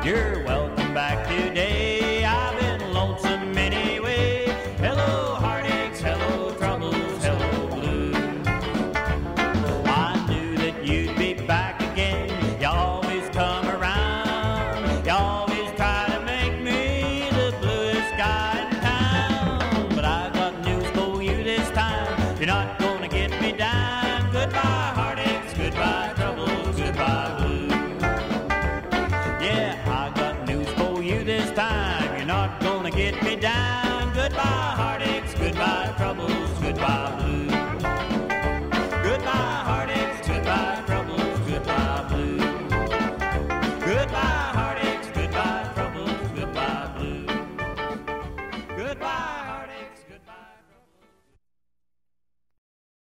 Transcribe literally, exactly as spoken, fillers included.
You're welcome back today. I've been lonesome anyway. Hello, heartaches, hello, troubles, hello, blues. I knew that you'd be back again. You always come around. You always try to make me the bluest guy in town. But I got news for you this time. You're not gonna get me down. Goodbye, heartaches, goodbye, troubles, goodbye, blues. Yeah, I got news for you this time. You're not gonna get me down. Goodbye, heartaches, goodbye, troubles, goodbye, blues. Goodbye, heartaches, goodbye, troubles, goodbye, blues. Goodbye, heartaches, goodbye, troubles, goodbye, blues. Goodbye.